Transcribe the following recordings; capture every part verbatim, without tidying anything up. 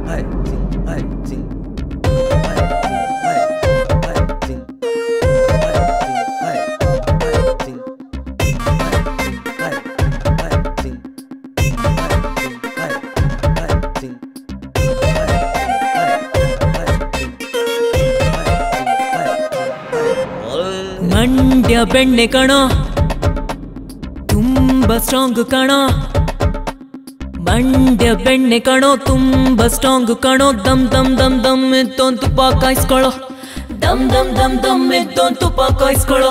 ಮಂಡ್ಯ ಬೆಣ್ಣೆ ಕಣೋ ತುಂಬಾ ಸ್ಟ್ರಾಂಗ್ ಕಣೋ ಮಂಡ್ಯ ಬೆಣ್ಣೆ ಕಣೋ ತುಂಬಾ ಸ್ಟ್ರಾಂಗ್ ಕಣೋ ದಮ್ ದಮ್ ದಮ್ ದಮ್ ಎದ್ದೊಂದು ತುಪ್ಪ ಕಾಯಿಸ್ಕೊಳ್ಳೋ ದಮ್ ದಮ್ ದಮ್ ದಮ್ ಎದ್ದೊಂದು ತುಪ್ಪ ಕಾಯಿಸ್ಕೊಳ್ಳೋ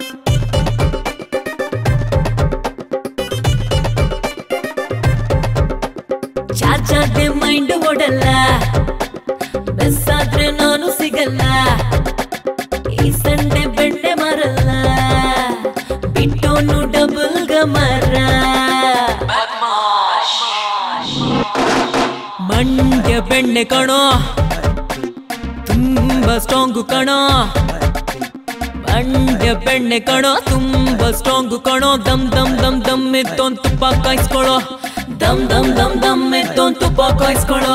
ಚಾರ್ಜ್ ಆದ್ರೆ ಮೈಂಡ್ ಓಡಲ್ಲ ಮಿಸ್ ಆದ್ರೆ ನಾನು ಸಿಗಲ್ಲ ಈ ಸಂಡೆ ಬೆಣ್ಣೆ ಮಾರಲ್ಲ ಬಿಟ್ಟೋನು ಡಬಲ್ ಗಮರ ಮಂಡ್ಯ ಬೆಣ್ಣೆ ಕಣೋ ತುಂಬಾ ಸ್ಟ್ರಾಂಗ್ ಕಣೋ ಮಂಡ್ಯ ಬೆಣ್ಣೆ ಕಣೋ ತುಂಬಾ ಸ್ಟ್ರಾಂಗ್ ಕಣೋ ದಮ್ ದಮ್ ದಮ್ ದಮ್ ಎದ್ದೊಂದು ತುಪ್ಪ ಕಾಯಿಸ್ಕೊಳ್ಳೋ ದಮ್ ದಮ್ ದಮ್ ದಮ್ ಎದ್ದೊಂದು ತುಪ್ಪ ಕಾಯಿಸ್ಕೊಳ್ಳೋ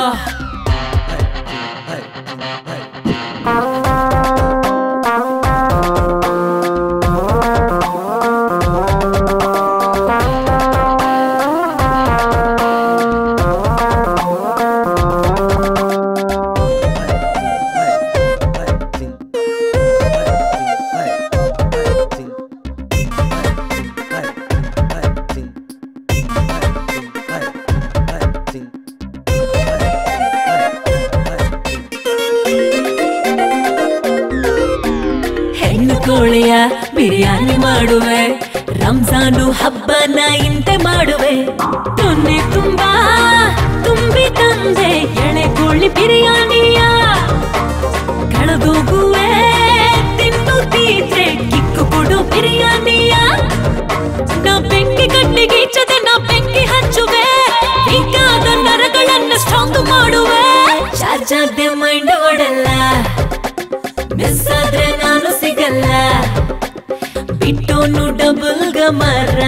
ಕೋಳಿಯ ಬಿರಿಯಾನಿ ಮಾಡುವೆ ರಂಜಾನು ಹಬ್ಬನ ಇಂತೆ ಮಾಡುವೆ ತೊನ್ನೆ ತುಂಬಾ ತುಂಬಿ ತಂದೆ ಎಳೆ ಕೋಳಿ ಬಿರಿಯಾನಿಯ ಕಳೆದೋಗುವೆ ತಿನ್ನುತ್ತೀದ್ರೆ ಕಿಕ್ಕು ಕೊಡು ಬಿರಿಯಾನಿಯ ನಾ ಬೆಂಕಿ ಕಟ್ಟಿಗೆ ಈಚದೆ ನಾ ಬೆಂಕಿ ಹಚ್ಚುವೆ ಹೀಗಾದ ನರಗಳನ್ನ ಸ್ಟ್ರಾಂಗ್ ಮಾಡುವೆ ಚಾರ್ಜ್ ಆದ್ರೆ ಮೈಂಡ್ ಓಡಲ್ಲ ಮಿಸ್ ಆದ್ರೆ ನಾನು ಸಿಗಲ್ಲ ಬಿಟ್ಟೋನು ಡಬಲ್ ಗಮರ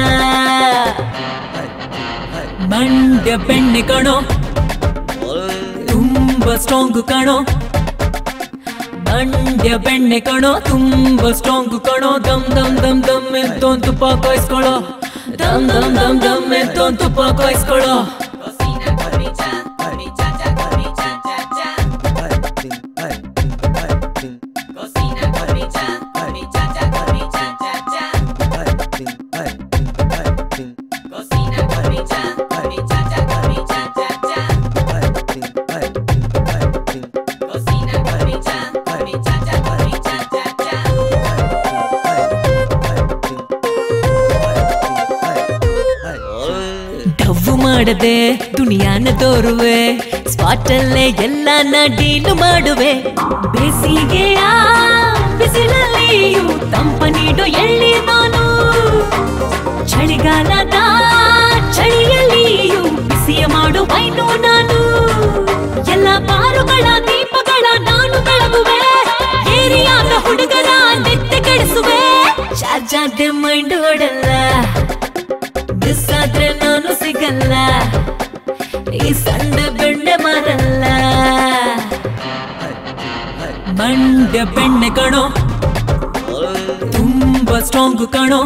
ಮಂಡ್ಯ ಬೆಣ್ಣೆ ಕಣೋ ತುಂಬಾ ಸ್ಟ್ರಾಂಗ್ ಕಣೋ ಮಂಡ್ಯ ಬೆಣ್ಣೆ ಕಣೋ ತುಂಬಾ ಸ್ಟ್ರಾಂಗ್ ಕಣೋ ದಮ್ ದಮ್ ದಮ್ ದಮ್ ಎದ್ದೊಂದು ತುಪ್ಪ ಕಾಯಿಸ್ಕೊಳ್ಳೋ ದಮ್ ದಮ್ ದಮ್ ದಮ್ ಎದ್ದೊಂದು ತುಪ್ಪ ಕಾಯಿಸ್ಕೊಳ್ಳೋ ಡವ್ವು ಮಾಡದೆ ದುನಿಯಾನ ತೋರುವೆ ಸ್ಪಾಟ್ ಅಲ್ಲೇ ಎಲ್ಲಾನ ಡೀಲು ಮಾಡುವೆ ಬೇಸಿಗೆಯ ಬಿಸಿಲಲ್ಲಿಯೂ ತಂಪ ನೀಡು ಎಳ್ಳಿ ನಾನು ಚಳಿಗಾಲದ ಚಳಿಯಲ್ಲಿಯೂ ಬಿಸಿಯ ಮಾಡು ವೈನು ನಾನು ಎಲ್ಲ ಬಾರುಗಳ ದೀಪಗಳ ನಾನು ಬೆಳಗುವೆ ಏರಿಯಾದ ಹುಡುಗರ ನಿತ್ಯ ಕೆಡಿಸುವೆ ಚಾರ್ಜ್ ಆದ್ರೆ ಮೈಂಡ್ ಓಡಲ್ಲ ಮಿಸ್ ಆದ್ರೆ ನಾನು ಸಿಗಲ್ಲ ಈ ಸಂಡೆ ಬೆಣ್ಣೆ ಮಾರಲ್ಲ ಮಂಡ್ಯ ಬೆಣ್ಣೆ ಕಣೋ ತುಂಬಾ ಸ್ಟ್ರಾಂಗ್ ಕಣೋ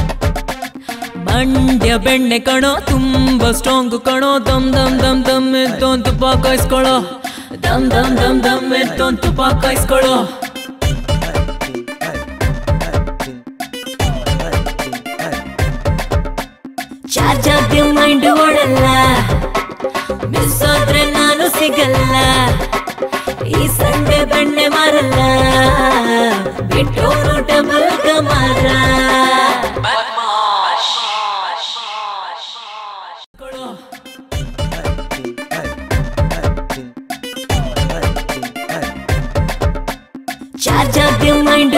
ಮಂಡ್ಯ ಬೆಣ್ಣೆ ಕಣೋ ತುಂಬಾ ಸ್ಟ್ರಾಂಗ್ ಕಣೋ ದಮ್ ದಮ್ ದಮ್ ದಮ್ ಎದ್ದೊಂದು ತುಪ್ಪ ಕಾಯಿಸ್ಕೊಳ್ಳೋ ದಮ್ ದಮ್ ದಮ್ ದಮ್ ಎದ್ದೊಂದು ತುಪ್ಪ ಕಾಯಿಸ್ಕೊಳ್ಳೋ ಚಾರ್ಜ್ ಆದ್ರೆ ಮೈಂಡ್ ಓಡಲ್ಲ ಮಿಸ್ ಆದ್ರೆ ನಾನು ಸಿಗಲ್ಲ ಈ ಸಂಡೆ ಬೆಣ್ಣೆ ಮಾರಲ್ಲ ಬಿಟ್ಟೋರು ಡಬಲ್ ಗಮರ ಚಾರ್ಜ್ ಆದ್ರೆ ಮೈಂಡ್